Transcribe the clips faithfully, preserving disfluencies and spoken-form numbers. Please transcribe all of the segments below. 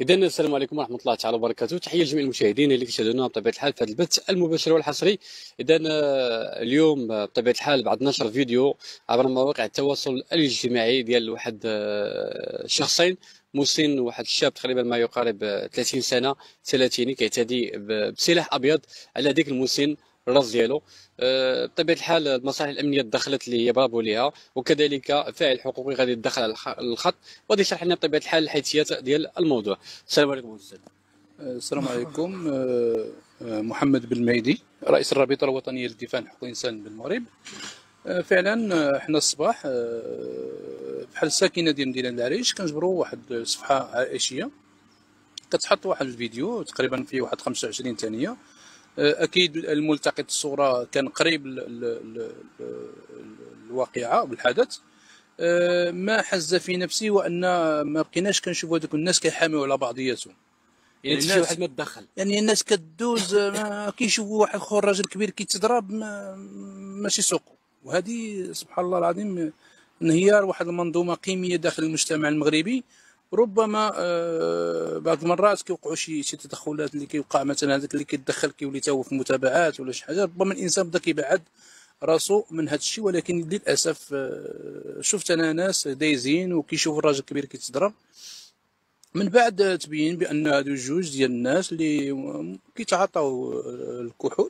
إذا السلام عليكم ورحمة الله تعالى وبركاته، تحية لجميع المشاهدين اللي كيشاهدونا بطبيعة الحال في هذا البث المباشر والحصري. إذا اليوم بطبيعة الحال بعد نشر فيديو عبر مواقع التواصل الاجتماعي ديال واحد آه، شخصين مسن، واحد الشاب تقريبا ما يقارب آه، ثلاثين سنة ثلاثيني كيعتدي ب- بسلاح أبيض على ديك المسن الراس ديالو. آه، بطبيعة الحال المصالح الأمنية دخلت اللي هي برافو ليها، وكذلك فاعل حقوقي غادي يدخل على الخ- الخط وغادي يشرح لنا بطبيعة الحال الحيثيات ديال الموضوع. السلام عليكم استاذ. السلام عليكم. آه، آه، محمد بن مهدي، رئيس الرابطة الوطنية للدفاع عن حقوق الإنسان بالمغرب. آه، فعلا آه، حنا الصباح آه، بحال الساكنة ديال مدينة العريش كنجبروا واحد الصفحة عائشية كتحط واحد الفيديو تقريبا فيه واحد خمسة وعشرين ثانية. آه، أكيد الملتقط الصورة كان قريب ل- ل- ل- ل- الواقعة بالحدث. آه، ما حز في نفسي وأن ما بقيناش كنشوفوا هذوك الناس كيحاميو على بعضياتهم. يعني شي واحد ما تدخل، يعني الناس كدوز ما كيشوفوا واحد اخر راجل كبير كيتضرب ما ماشي سوقه. وهذه سبحان الله العظيم انهيار واحد المنظومه قيميه داخل المجتمع المغربي. ربما آه، بعض المرات كيوقعوا شي شي تدخلات اللي كيوقع مثلا هذاك اللي كيتدخل كيولي تا هو في متابعات ولا شي حاجه، ربما الانسان بدا كيبعد راسو من هذا الشيء. ولكن للاسف آه، شفت انا ناس دايزين وكيشوفوا الراجل الكبير كيتضرب، من بعد تبين بان هادو جوج ديال الناس اللي كيتعاطاو الكحول.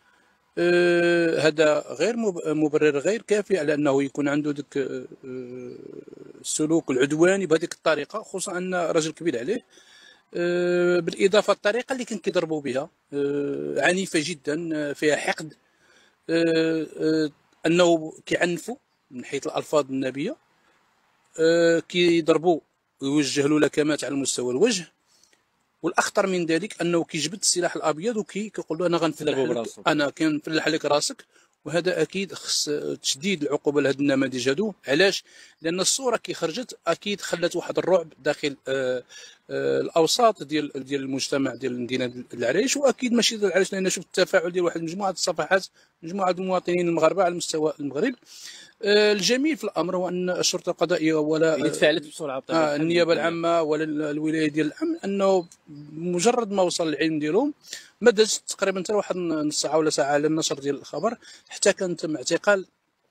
آه، هذا غير مب- مبرر غير كافي على انه يكون عنده ديك آه، السلوك العدواني بهذيك الطريقه، خصوصا ان راجل كبير عليه. آه، بالاضافه الطريقه اللي كان كيضربوا بها آه، عنيفه جدا، آه، فيها حقد. آه، آه، انه كيعنفوا من حيث الالفاظ النابيه. آه، كيضربوا ويوجه له لكمات على مستوى الوجه. والاخطر من ذلك انه كيجبد السلاح الابيض وكي كيقول له انا غنفلح ضربوا لك، براسو. انا كنفلح لك راسك. وهذا اكيد خص تشديد العقوبه لهذ النماذج هادو. علاش؟ لان الصوره كي خرجت اكيد خلت واحد الرعب داخل آه، آه، الاوساط ديال ديال المجتمع ديال مدينه العريش، واكيد ماشي ديال العريش، لان شفت التفاعل ديال واحد مجموعه الصفحات، مجموعه المواطنين المغاربه على مستوى المغرب. آه، الجميل في الامر هو ان الشرطه القضائيه ولا اللي تفاعلت بسرعه بطبيعه آه الحال. النيابه العامه ولا الولايه ديال الامن، انه مجرد ما وصل العلم ديالهم ما دازت تقريبا حتى واحد نص ساعه ولا ساعه على النشر ديال الخبر حتى كان تم اعتقال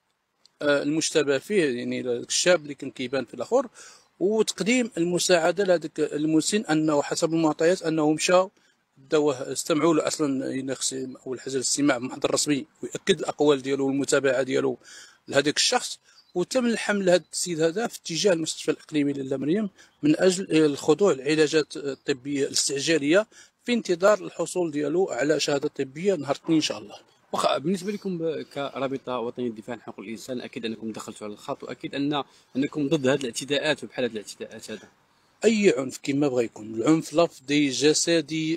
آه المشتبه فيه، يعني الشاب اللي كان كيبان في الاخر، وتقديم المساعده لهذاك المسن، انه حسب المعطيات انه مشى داوه استمعوا له اصلا. ينخص اول حاجه الاستماع بمحضر رسمي ويأكد الاقوال ديالو والمتابعه ديالو لهذاك الشخص. وتم الحمل هذا السيد هذا في اتجاه المستشفى الاقليمي لاله مريم من اجل الخضوع للعلاجات الطبيه الاستعجاليه في انتظار الحصول ديالو على شهاده طبيه نهار الاثنين ان شاء الله. واخا بالنسبه لكم ب- كرابطه وطنيه للدفاع عن حقوق الانسان، اكيد انكم دخلتوا على الخط، واكيد ان انكم ضد هذه الاعتداءات وبحال هذه الاعتداءات هذا. اي عنف كما بغى يكون، العنف لفظي جسدي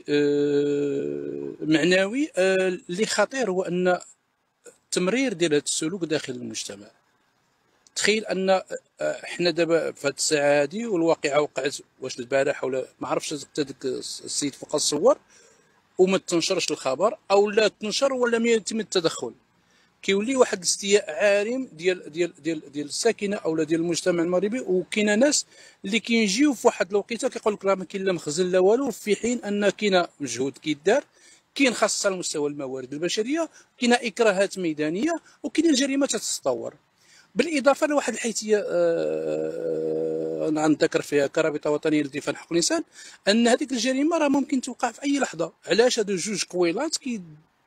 آه، معنوي، آه، اللي خطير هو ان التمرير ديال هذا السلوك داخل المجتمع. تخيل ان آه، حنا دابا في هذه الساعه هذه والواقعه وقعت واش البارح ولا ما عرفتش، حتى داك السيد فوق الصور وما تنشرش الخبر، او لا تنشر ولا ما يتم التدخل، كيولي واحد الاستياء عارم ديال ديال ديال ديال الساكنه او ديال المجتمع المغربي. وكاينه ناس اللي كيجيو في واحد الوقيته كيقول لك راه ما كاين لا مخزن لا والو، في حين ان كاين مجهود كيدار، كاين خاصه على مستوى الموارد البشريه، كاين اكراهات ميدانيه، وكاين الجريمه تتطور. بالاضافه لواحد الحيثيه آه، انا غنذكر فيها كرابطه وطنيه للدفاع عن حقوق الانسان، ان هذيك الجريمه راه ممكن توقع في اي لحظه. علاش؟ هادو جوج قويلات كي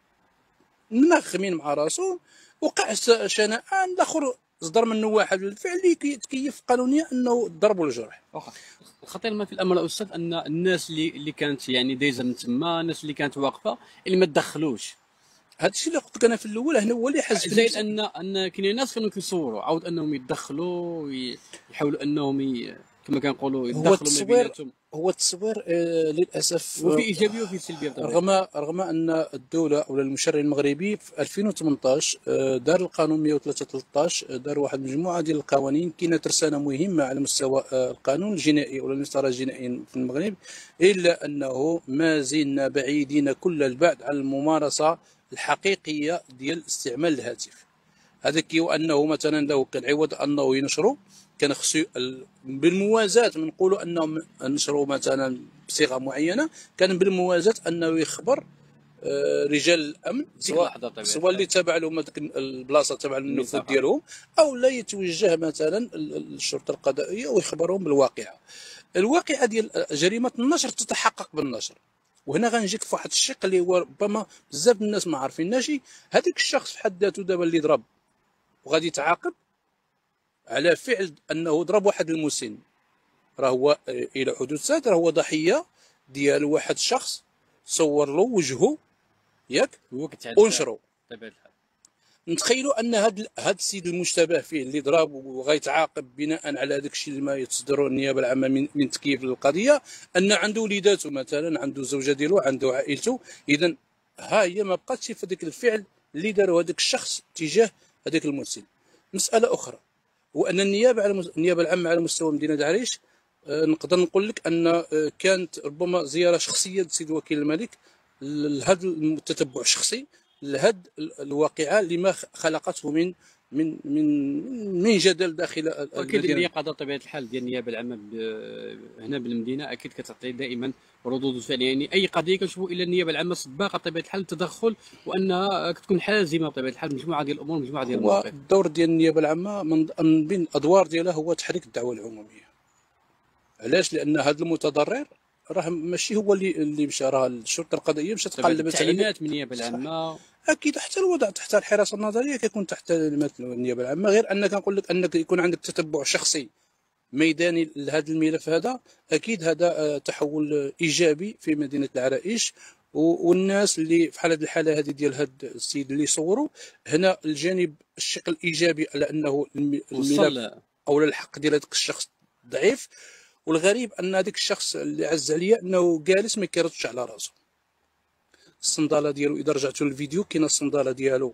منغمين مع راسو، وقع شنآن، الاخر صدر منه واحد الفعل اللي كيتكيف قانونيا انه الضرب والجرح. واخا الخطير ما في الامر استاذ ان الناس اللي اللي كانت يعني دايزه من تما، الناس اللي كانت واقفه اللي ما تدخلوش. هذا الشيء اللي قلت لك انا في الاول، هنا هو اللي حز في زائد نفسي. ان ان كاين ناس كانوا كيصوروا عاود انهم يتدخلوا ويحاولوا انهم ي... كما كنقولوا هو يتدخلوا ما التصوير بيناتهم. هو التصوير آه للاسف. وفي آه، ايجابيه وفي سلبيه بطبيعه. رغم رغم ان الدوله او المشرع المغربي في ألفين وثمنطاش آه، دار القانون مئة وثلاثة ثلاثطاش، آه، دار واحد المجموعه ديال القوانين كاينه ترسانه مهمه على مستوى آه، القانون الجنائي او المسطره الجنائي في المغرب، الا انه ما زلنا بعيدين كل البعد عن الممارسه الحقيقيه ديال استعمال الهاتف. هذا كي انه مثلا لو كان عوض انه ينشروا كان خصو بالموازاه نقولوا انهم نشروا مثلا بصيغه معينه، كان بالموازاه انه يخبر آه، رجال الامن سواء سواء اللي تابع لهم هذيك البلاصه تابع للنفوذ ديالهم، او لا يتوجه مثلا الشرطه القضائيه ويخبرهم بالواقعه. الواقعه ديال جريمه النشر تتحقق بالنشر. وهنا غنجيك في واحد الشق اللي هو ربما بزاف الناس ما عارفيناش، هذاك الشخص في حد ذاته دابا اللي ضرب وغادي يتعاقب على فعل انه ضرب واحد المسن، راه هو الى حدوث راه هو ضحيه ديال واحد الشخص صور له وجهه ياك ونشروا. نتخيلوا ان هذا هذا السيد المشتبه فيه اللي ضرب وغيتعاقب بناء على هذاك الشيء اللي ما يتصدروا النيابه العامه من, من تكييف للقضيه، ان عنده وليداته مثلا، عنده زوجه ديالو، عنده عائلته. اذا ها هي ما بقاتش في ذاك الفعل اللي داروا هذاك الشخص تجاه هذاك المرسل. مساله اخرى هو ان النيابه على النيابه العامه على مستوى مدينه عريش، آه نقدر نقول لك ان آه كانت ربما زياره شخصيه للسيد وكيل الملك لهذا التتبع الشخصي لهذه الواقعه اللي ما خلقته من من من من جدل داخل اكيد اليقظه طبيعه الحال ديال النيابه العامه هنا بالمدينه اكيد كتعطي دائما ردود الفعل. يعني اي قضيه كنشوفوا الى النيابه العامه سباقه طبيعه الحال التدخل، وانها كتكون حازمه بطبيعه الحال مجموعه ديال الامور، مجموعه ديال المواقف. الدور ديال النيابه العامه من بين الادوار ديالها هو تحريك الدعوه العموميه. علاش؟ لان هذا المتضرر راه ماشي هو اللي اللي مشى، راه الشرطه القضائيه مشات قلبت على التعليمات من النيابه العامه. اكيد حتى الوضع تحت الحراسه النظريه كيكون تحت تعليمات النيابه العامه، غير ان كنقول لك انك يكون عندك تتبع شخصي ميداني لهذا الملف هذا. اكيد هذا تحول ايجابي في مدينه العرائش. والناس اللي في حاله الحاله هذه ديال هذا السيد اللي صوروا هنا الجانب الشق الايجابي على انه الملف او الحق ديال هذاك الشخص ضعيف. والغريب ان هذاك الشخص اللي عز عليا انه جالس ما كيردش على راسه. الصنداله ديالو اذا رجعتوا للفيديو كاينه الصنداله ديالو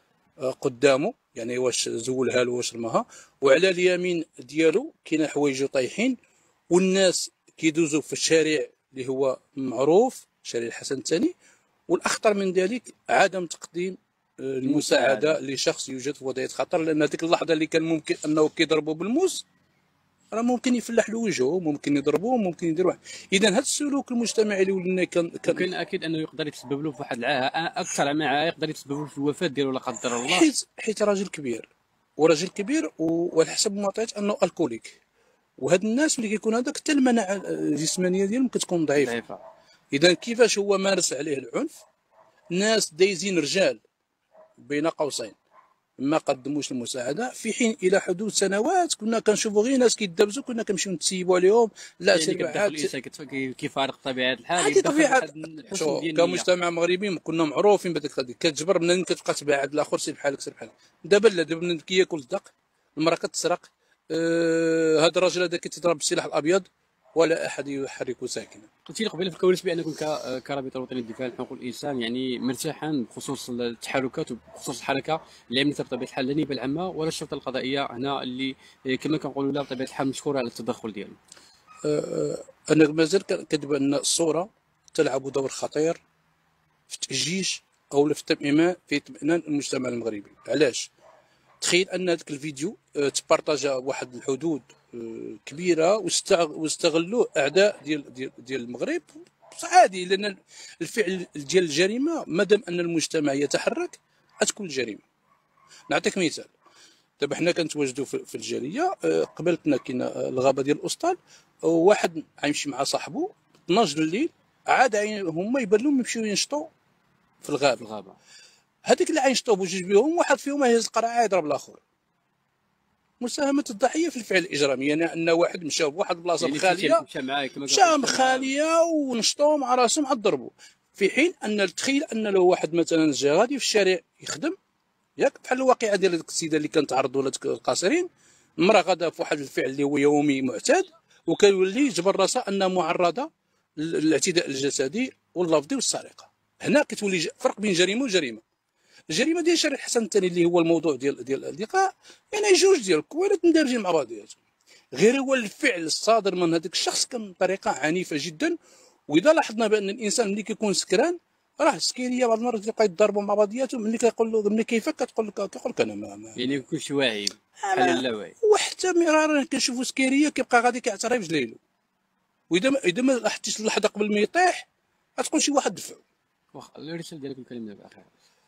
قدامه، يعني واش زولها له واش رماها، وعلى اليمين ديالو كاينه حوايجو طايحين، والناس كيدوزوا في الشارع اللي هو معروف شارع الحسن الثاني. والاخطر من ذلك عدم تقديم المساعده لشخص يوجد في وضعيه خطر، لان هذيك اللحظه اللي كان ممكن انه كيضربوا بالموس راه ممكن يفلح له وجهه، ممكن يضربوه، ممكن يدير واحد. اذا هذا السلوك المجتمعي اللي ولينا كان كان اكيد انه يقدر يتسبب له في واحد العاهه اكثر ما عاهه يقدر يتسبب له في الوفاه ديالو لا قدر الله، حيت حيت راجل كبير وراجل كبير وعلى حسب المعطيات انه الكوليك. وهاد الناس ملي كيكون هذاك حتى المناعه الجسمانيه ديالهم كتكون ضعيفه. اذا كيفاش هو مارس عليه العنف؟ ناس دايزين رجال بين قوسين ما قدموش المساعده، في حين الى حدود سنوات كنا كنشوفوا غير ناس كيدبزوا، كنا كنمشيو نتسيبوا عليهم. لا سير بعاد كيفارق طبيعه الحال. هذه طبيعه كمجتمع مغربي كنا معروفين بهذيك القضيه. كتجبر منين كتبقى تبعد الاخر سير بحالك سير بحالك. دابا لا، دابا بنادم كياكل الدق، المراه كتسرق، آه هذا الراجل هذا كيتضرب بالسلاح الابيض ولا احد يحرك ساكنا. قلت لي قبيله في الكواليس بانكم كرابطه وطنيه للدفاع عن حقوق الانسان يعني مرتاحان بخصوص التحركات وبخصوص الحركه اللي عملتها بطبيعه الحال لا النيابه العامه ولا الشرطه القضائيه هنا، اللي كما كنقولوا لا بطبيعه الحال مشكوره على التدخل ديالو. أه انا مازال كنتبان ان الصوره تلعب دور خطير في تاجيج او في التمئيمان في اطمئنان المجتمع المغربي. علاش؟ تخيل ان هذاك الفيديو تبارطاجا واحد الحدود كبيره واستغلوه اعداء ديال ديال ديال المغرب. عادي، لان الفعل ديال الجريمه مادام ان المجتمع يتحرك غتكون الجريمه. نعطيك مثال. دابا حنا كنتواجدوا في الجاليه، قبلتنا كاينه الغابه ديال الاسطال، واحد غيمشي مع صاحبه اثناش الليل، عاد هما يبان لهم يمشيو ينشطوا في الغابه. الغابه هذيك اللي غينشطوا بوجوج بهم، واحد فيهم يهز القرعه يضرب الاخر. مساهمه الضحيه في الفعل الاجرامي، يعني ان واحد مشى بواحد البلاصه يعني خاليه، مشى خاليه ونشطوا مع راسهم عاد ضربوا. في حين ان تخيل ان لو واحد مثلا جا غادي في الشارع يخدم ياك، بحال الواقعه ديال هذيك السيده اللي كانت تعرضوا لها القاصرين، المراه غادا في واحد الفعل اللي هو يومي معتاد، وكيولي جبر راسها انها معرضه للاعتداء الجسدي واللفظي والسرقه. هنا كتولي فرق بين جريمه وجريمه. الجريمه ديال شارع الحسن الثاني اللي هو الموضوع ديال ديال اللقاء، يعني جوج ديال الكوالات مندرجين مع بعضياتهم، غير هو الفعل الصادر من هذاك الشخص كان بطريقه عنيفه جدا. واذا لاحظنا بان الانسان ملي كيكون سكران راه السكيريه بعض المرات تلقى يتضاربوا مع بعضياتهم، ملي كيقول له ملي كيفك كتقول لك كيقول لك انا ما, ما يعني كلشي واعي بحال اللاواعي. وحتى مرارا كنشوفوا سكيريه كيبقى غادي كيعترف بجليلو، واذا ما اذا ما لاحظتيش اللحظه قبل ما يطيح غتقول شي واحد دفعو. واخا الرساله ديالك الكلمه دابا اخيرا.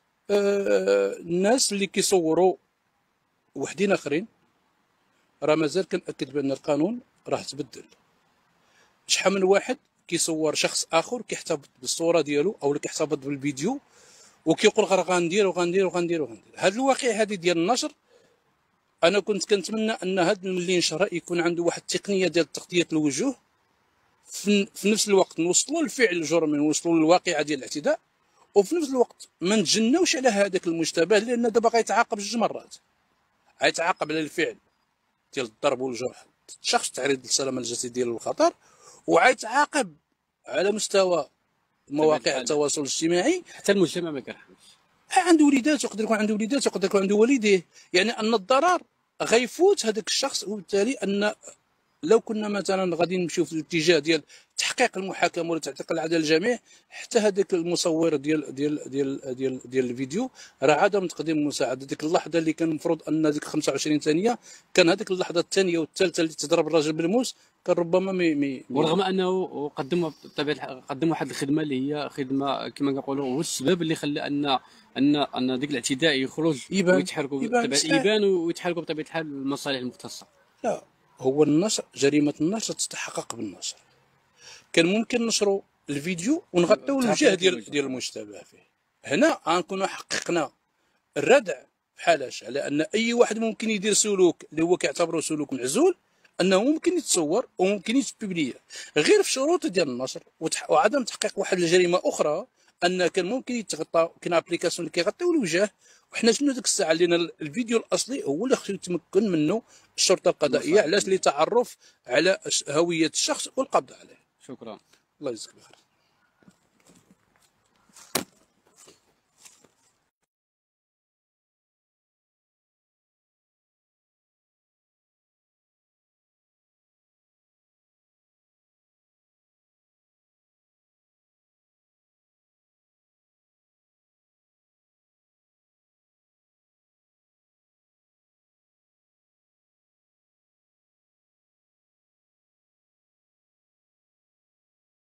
آه الناس اللي كيصوروا وحدين اخرين راه مازال كنأكد بان القانون راه تبدل. شحال من واحد كيصور شخص اخر كيحتفظ بالصوره ديالو او كيحتفظ بالفيديو وكيقول غير غندير وغندير وغندير وغندير. هاد الواقع هذه ديال النشر انا كنت كنتمنى ان هاد اللي ينشر يكون عنده واحد التقنيه ديال تغطيه الوجوه، في, في نفس الوقت نوصلوا الفعل الجرمي نوصلوا للواقعه ديال الاعتداء، وفي نفس الوقت ما نتجناوش على هذاك المشتبه، لان دابا غيتعاقب جوج مرات. غيتعاقب على الفعل ديال الضرب والجرح الشخص، تعريض للسلامه الجسديه للخطر، وغيتعاقب على مستوى مواقع التواصل الاجتماعي. حتى المجتمع ما كيرحمش، عنده وليدات يقدر يكون عنده وليدات يقدر يكون عنده والديه، يعني ان الضرر غيفوت هذاك الشخص. وبالتالي ان لو كنا مثلا غادي نمشيو في الاتجاه ديال تحقيق المحاكمه ولا تحقيق العداله للجميع، حتى هذاك المصور ديال ديال ديال ديال ديال الفيديو راه عدم تقديم المساعده. ديك اللحظه اللي كان المفروض ان ديك خمسة وعشرين ثانيه كان هذيك اللحظه الثانيه والثالثه اللي تضرب الراجل بالموس كان ربما مي مي ورغم انه قدم بطبيعه الحال قدم واحد الخدمه اللي هي خدمه كما كنقولوا هو السبب اللي خلى ان ان ان ديك الاعتداء يخرج ويتحركوا بطبيعه يبان ويتحركوا بطبيعه الحال المصالح المختصه. لا، هو النشر جريمه النشر تتحقق بالنشر. كان ممكن نشروا الفيديو ونغطيو الوجه ديال ديال المشتبه فيه. هنا غنكونوا حققنا الردع بحالاش على ان اي واحد ممكن يدير سلوك اللي هو كيعتبره سلوك معزول، انه ممكن يتصور وممكن يتببليه غير في شروط ديال النشر وعدم تحقيق واحد الجريمه اخرى، ان كان ممكن يتغطى. كاين ابليكاسيون اللي كيغطيو الوجه، وحنا شنو ديك الساعه لان الفيديو الاصلي هو اللي خصو يتمكن منه الشرطه القضائيه. علاش؟ لتعرف على هويه الشخص والقبض عليه. شكرا، الله يجزيك بخير.